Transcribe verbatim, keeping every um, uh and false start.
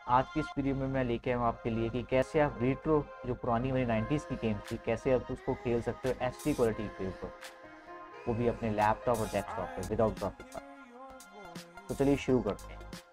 आज की इस वीडियो में मैं लेके आया हूँ आपके लिए कि कैसे आप रेट्रो जो पुरानी वाली नाइन्टीज़ की गेम थी कैसे आप उसको खेल सकते हो एच डी क्वालिटी के ऊपर, वो भी अपने लैपटॉप और डेस्कटॉप पे विदाउट ग्राफिक कार्ड। तो चलिए शुरू करते हैं।